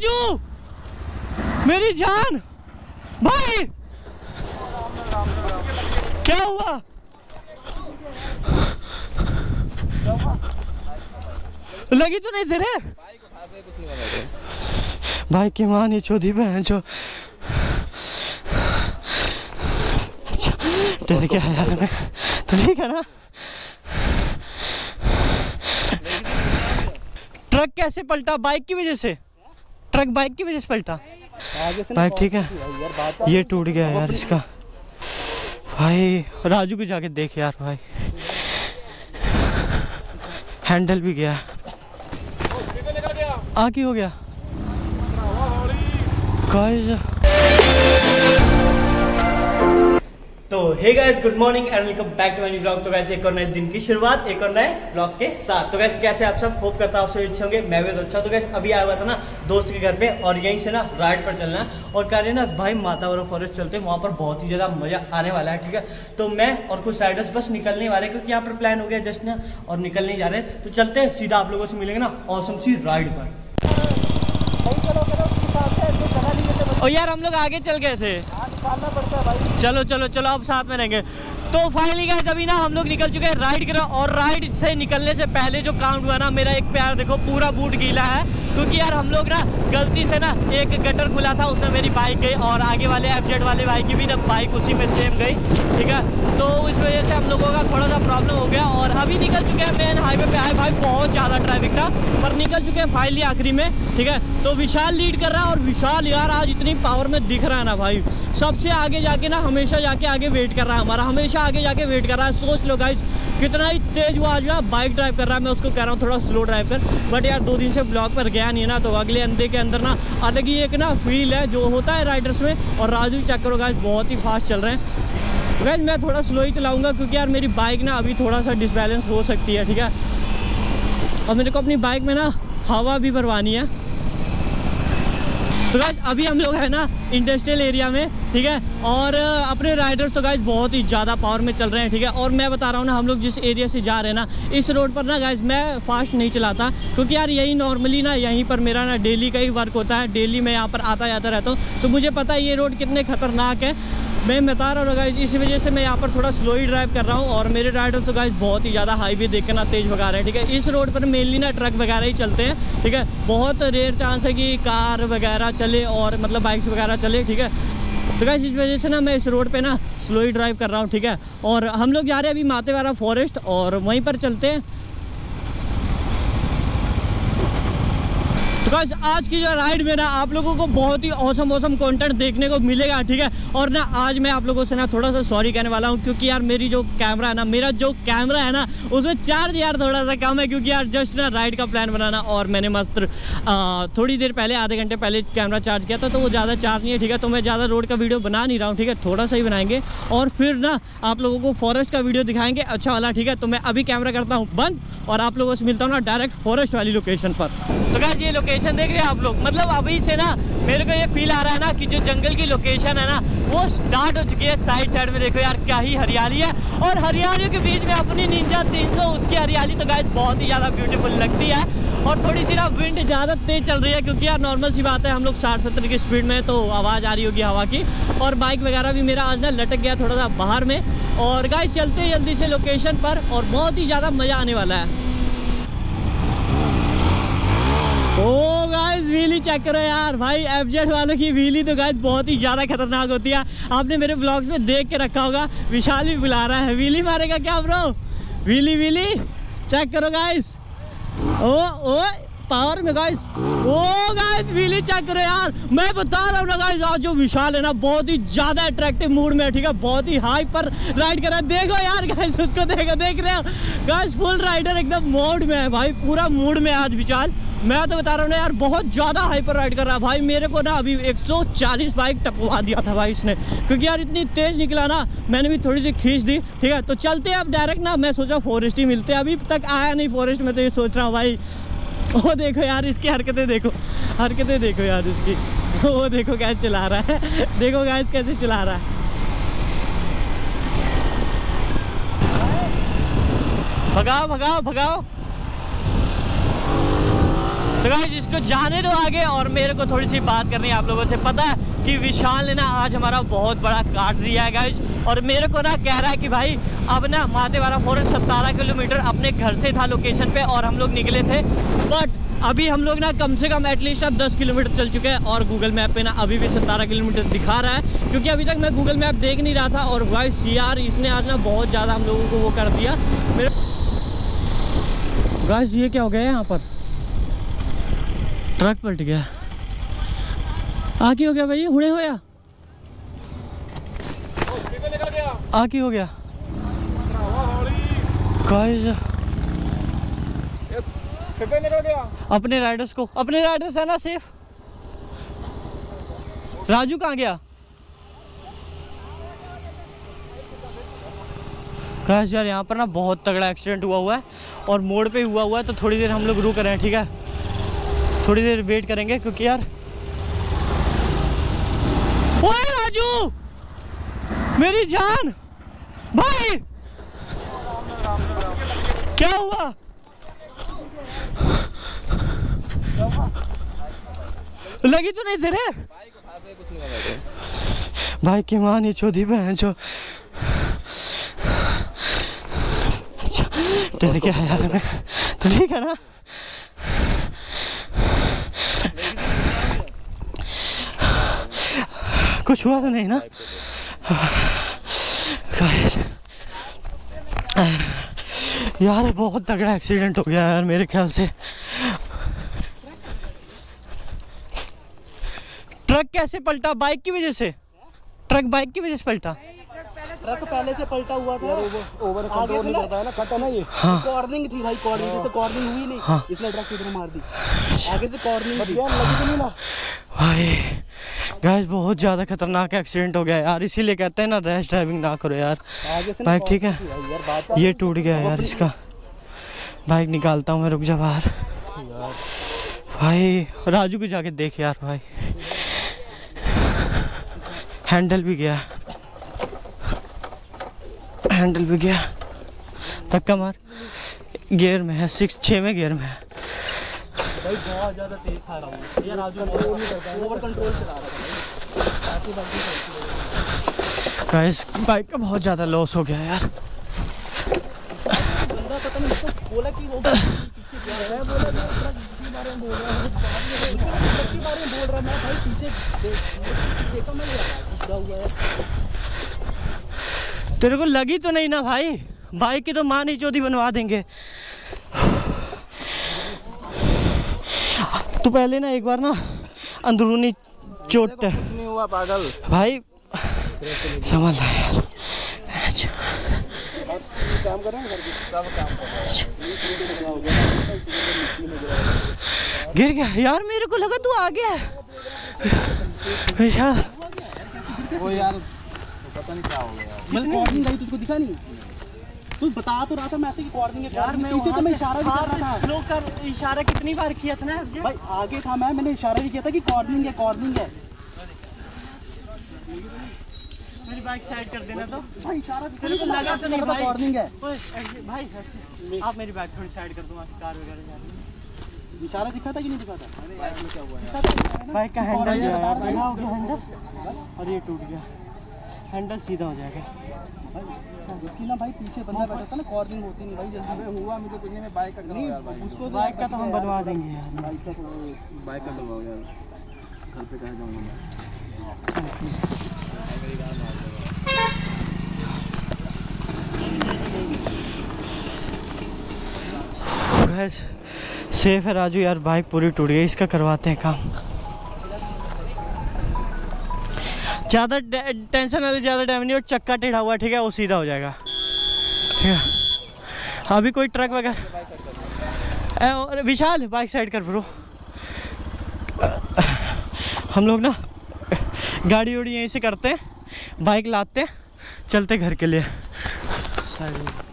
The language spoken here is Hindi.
राजू मेरी जान भाई, क्या हुआ? लगी तो नहीं तेरे? भाई की मां नहीं छोड़ी बहन जो। तेरे क्या है यार, तो ठीक है ना? ट्रक कैसे पलटा? बाइक की वजह से? ट्रक बाइक की वजह से पलटा? बाइक ठीक है, ये टूट गया यार इसका। भाई राजू को जाके देख यार भाई, हैंडल भी गया। आगे हो गया गाइस। तो hey guys, good morning and welcome back to my new blog. तो गाइस एक और नए दिन की शुरुआत एक और नए ब्लॉग के साथ। तो गाइस कैसे आप सब? होप करता हूं आप सब अच्छे होंगे, मैं भी अच्छा। तो गाइस अभी आया हुआ था ना दोस्त के घर पे, और यहीं से ना राइड पर चलना है और कह रहे ना भाई मातावरा फॉरेस्ट चलते हैं, वहाँ पर बहुत ही ज़्यादा मजा आने वाला है। ठीक है, तो मैं और कुछ राइडर्स बस निकलने वाले हैं क्योंकि यहाँ पर प्लान हो गया जस्ट ना, और निकल नहीं जा रहे। तो चलते हैं सीधा, आप लोगों से मिलेंगे ना ऑसम सी राइड पर। और यार हम लोग आगे चल गए थे, पड़ता है भाई। चलो चलो चलो अब साथ में रहेंगे। तो फाइनली गाइस अभी ना हम लोग निकल चुके हैं राइड करो, और राइड से निकलने से पहले जो काउंट हुआ ना, मेरा एक पैर देखो पूरा बूट गीला है क्योंकि यार हम लोग ना गलती से ना एक गटर खुला था, उसमें मेरी बाइक गई और आगे वाले FZ वाले बाइक की भी ना बाइक उसी में सेम गई। ठीक है, तो इस वजह से हम लोगों का थोड़ा सा प्रॉब्लम हो गया और अभी निकल चुके हैं मेन हाईवे पे। आए भाई बहुत ज़्यादा ट्रैफिक था पर निकल चुके हैं फाइनली आखिरी में। ठीक है, तो विशाल लीड कर रहा है और विशाल यार आज इतनी पावर में दिख रहा है ना भाई, सबसे आगे जाके ना हमेशा जाके आगे वेट कर रहा है, हमारा हमेशा आगे जाके वेट कर रहा है। सोच लो गाइस कितना ही तेज वो आज ना बाइक ड्राइव कर रहा है। मैं उसको कह रहा हूँ थोड़ा स्लो ड्राइव कर, बट यार 2 दिन से ब्लॉग पर गया नहीं है ना, तो अगले अंधे के अंदर ना अलग ही एक ना फील है जो होता है राइडर्स में। और राजू चेक करो गाइस बहुत ही फास्ट चल रहे हैं। गाइस मैं थोड़ा स्लो ही चलाऊंगा क्योंकि यार मेरी बाइक ना अभी थोड़ा सा डिसबैलेंस हो सकती है। ठीक है, और मेरे को अपनी बाइक में ना हवा भी भरवानी है। तो गाइस अभी हम लोग है ना इंडस्ट्रियल एरिया में। ठीक है, और अपने राइडर्स तो गाइस बहुत ही ज़्यादा पावर में चल रहे हैं। ठीक है, और मैं बता रहा हूँ ना हम लोग जिस एरिया से जा रहे हैं ना, इस रोड पर ना गाइस मैं फास्ट नहीं चलाता क्योंकि यार यही नॉर्मली ना यहीं पर मेरा ना डेली का ही वर्क होता है, डेली मैं यहाँ पर आता जाता रहता हूँ, तो मुझे पता है ये रोड कितने खतरनाक है। मैं बता रहा हूँ गाइस, इसी वजह से मैं यहाँ पर थोड़ा स्लो ही ड्राइव कर रहा हूँ। और मेरे राइडर तो गाइस बहुत ही ज़्यादा हाईवे देख के ना तेज़ भगा रहे हैं। ठीक है, इस रोड पर मेनली ना ट्रक वगैरह ही चलते हैं। ठीक है, बहुत रेयर चांस है कि कार वगैरह चले और मतलब बाइक्स वगैरह चले। ठीक है, तो गाइस इस वजह से ना मैं इस रोड पे ना स्लो ही ड्राइव कर रहा हूँ। ठीक है, और हम लोग जा रहे हैं अभी मातेवारा फॉरेस्ट और वहीं पर चलते हैं। तो गाइस आज की जो राइड में ना आप लोगों को बहुत ही औसम कंटेंट देखने को मिलेगा। ठीक है, और ना आज मैं आप लोगों से ना थोड़ा सा सॉरी कहने वाला हूँ क्योंकि यार मेरी जो कैमरा है ना, मेरा जो कैमरा है ना उसमें चार्ज यार थोड़ा सा कम है क्योंकि यार जस्ट ना राइड का प्लान बनाना और मैंने मस्त थोड़ी देर पहले आधे घंटे पहले कैमरा चार्ज किया था, तो वो ज़्यादा चार्ज नहीं है। ठीक है, तो मैं ज़्यादा रोड का वीडियो बना नहीं रहा हूँ। ठीक है, थोड़ा सा ही बनाएंगे और फिर ना आप लोगों को फॉरेस्ट का वीडियो दिखाएंगे अच्छा वाला। ठीक है, तो मैं अभी कैमरा करता हूँ बंद और आप लोगों से मिलता हूँ ना डायरेक्ट फॉरेस्ट वाली लोकेशन पर। तो गाइस ये लोकेशन देख रहे हैं आप लोग, मतलब अभी से ना मेरे को ये फील आ रहा है ना कि जो जंगल की लोकेशन है ना वो स्टार्ट हो चुकी है। साइड साइड में देखो यार क्या ही हरियाली है, और हरियाली के बीच में अपनी निंजा 300 उसकी हरियाली तो गाइस बहुत ही ज़्यादा ब्यूटीफुल लगती है। और थोड़ी सी ना विंड ज़्यादा तेज चल रही है क्योंकि यार नॉर्मल सी बात है हम लोग 60-70 की स्पीड में, तो आवाज़ आ रही होगी हवा की। और बाइक वगैरह भी मेरा आज ना लटक गया थोड़ा सा बाहर में। और गाइस चलते हैं जल्दी से लोकेशन पर और बहुत ही ज़्यादा मज़ा आने वाला है। ओ गाइस व्हीली चेक करो यार भाई, FZ वालों की व्हीली तो गाइस बहुत ही ज़्यादा खतरनाक होती है। आपने मेरे ब्लॉग्स में देख के रखा होगा, विशाल भी बुला रहा है व्हीली मारेगा क्या ब्रो? व्हीली चेक करो गाइस, ओ पावर में गाइस, ओ गाइस व्हीली चेक करो यार। मैं बता रहा हूँ ना गाइस आज जो विशाल है ना बहुत ही ज्यादा अट्रैक्टिव मूड में है। ठीक है, बहुत ही हाई पर राइड कर रहा है। देखो यार गाइस उसको देखो, देख रहे हो गाइस फुल राइडर एकदम मोड में है भाई, पूरा मूड में आज विशाल। मैं तो बता रहा हूँ ना यार बहुत ज़्यादा हाइपर राइड कर रहा है भाई। मेरे को ना अभी 140 बाइक टपवा दिया था भाई इसने, क्योंकि यार इतनी तेज़ निकला ना, मैंने भी थोड़ी सी खींच दी। ठीक है, तो चलते हैं अब डायरेक्ट ना, मैं सोचा फॉरेस्ट ही मिलते हैं, अभी तक आया नहीं फॉरेस्ट में, तो ये सोच रहा हूँ भाई। वो देखो यार इसकी हरकतें देखो यार इसकी, वो देखो कैसे चला रहा है, देखो गाइस कैसे चला रहा है। भगाओ भगाओ भगाओ। तो गाइस इसको जाने दो आगे, और मेरे को थोड़ी सी बात करनी है आप लोगों से। पता है कि विशाल ने ना आज हमारा बहुत बड़ा काट दिया है गाइस, और मेरे को ना कह रहा है कि भाई अब ना मातेवारा फॉरेस्ट 17 किलोमीटर अपने घर से था लोकेशन पे, और हम लोग निकले थे, बट अभी हम लोग ना कम से कम एटलीस्ट अब 10 किलोमीटर चल चुके हैं, और गूगल मैप पे ना अभी भी 17 किलोमीटर दिखा रहा है, क्योंकि अभी तक मैं गूगल मैप देख नहीं रहा था। और गाइस यार इसने आज ना बहुत ज़्यादा हम लोगों को वो कर दिया। मेरे गाइस ये क्या हो गया है यहाँ पर, ट्रक पलट गया। आगे हो गया भाई, हुड़े होया आगे हो गया गाइस। अपने राइडर्स को, अपने राइडर्स है ना सेफ। राजू कहाँ गया गाइस? यार यहाँ पर ना बहुत तगड़ा एक्सीडेंट हुआ है, और मोड़ पे हुआ है, तो थोड़ी देर हम लोग रुक रहे हैं, ठीक है? थोड़ी देर वेट करेंगे, क्योंकि यार ओए राजू मेरी जान भाई, क्या हुआ? लगी तो नहीं तेरे भाई की मां नहीं चौधी बहन जो। अच्छा तेरे क्या है यार, तो ठीक है ना? कुछ हुआ तो नहीं ना? यार बहुत तगड़ा एक्सीडेंट हो गया यार मेरे ख्याल से। ट्रक कैसे पलटा? बाइक की वजह से? ट्रक बाइक की वजह से पलटा? ट्रक पहले से पलटा हुआ था, ओवर कंट्रोल नहीं करता है ना, कटा ना ये। हाँ। कॉर्निंग थी भाई, कॉर्निंग से कॉर्निंग हुई नहीं। हाँ। इसने ट्रक इधर मार दी, आगे से कॉर्निंग थी, लगी तो नहीं ना भाई। गाइस बहुत ज़्यादा खतरनाक एक्सीडेंट हो गया यार, इसीलिए कहते हैं ना रैश ड्राइविंग ना करो यार। आगे से बाइक ठीक है? ये टूट गया यार इसका, बाइक निकालता हूँ मैं, रुक जा बाहर भाई। राजू को जाके देख यार भाई, हैंडल भी गया, हैंडल भी गया। धक्का मार, गियर में है, 6वें गियर में है भाई। बहुत ज्यादा तेज था रहा ये राजू, ओवर कंट्रोल चला रहा था। गाइस बाइक का बहुत ज़्यादा लॉस हो गया यार। बंदा पता नहीं इसको बोला कि वो पीछे जा रहा है, बोला मैं ट्रक के बारे में बोल रहा हूँ, ट्रक के बारे में बोल रहा मैं भाई पीछे देखा मैं घुसा हुआ है। तेरे को लगी तो नहीं ना भाई? बाइक की तो मां नहीं चौधी बनवा देंगे। तू पहले ना एक बार ना अंदरूनी चोट है, कुछ नहीं हुआ पागल भाई समझ ला यार। काम कर रहे हैं, सब काम कर रहे हैं। गिर गया यार, मेरे को लगा तू आ गया विशाल। वो यार पता नहीं क्या हो गया यार, मतलब कॉर्निंग आई तुझको दिखा नहीं? तू बता तो रहा था मैसे कि कॉर्निंग है यार। मैं पीछे तो मैं इशारा भी कर रहा था। स्लो कर, इशारा कितनी बार किया था ना भाई? आगे था मैंने इशारा भी किया था कि कॉर्निंग है, कॉर्निंग है। मेरी बाइक साइड कर देना तो भाई इशारा तेरे को लगा तो नहीं भाई? कॉर्निंग है भाई आप मेरी बाइक थोड़ी साइड कर दो, कार वगैरह जा रही है। इशारा दिखा था कि नहीं दिखा था? बाइक में क्या हुआ? बाइक का हैंडल गया यार, बना हो गया हैंडल, और ये टूट गया। हैंडल सीधा हो जाएगा उसकी ना भाई, पीछे बंदा बैठा था ना, कॉर्निंग होती नहीं भाई जल्दी हुआ। मुझे कुछ नहीं, बाइक का नहीं यार, उसको बाइक का तो हम बनवा देंगे यार। बाइक का करवाओ यार, घर पे कहाँ जाऊँगा मैं? सेफ है राजू यार, बाइक पूरी टूट गई, इसका करवाते हैं काम। ज़्यादा टेंशन वाली ज़्यादा टाइम नहीं, और चक्का टेढ़ा हुआ ठीक है, वो सीधा हो जाएगा ठीक है। अभी कोई ट्रक वगैरह, विशाल बाइक साइड कर ब्रो। हम लोग ना गाड़ी वाड़ी यहीं से करते हैं, बाइक लाते हैं, चलते घर के लिए।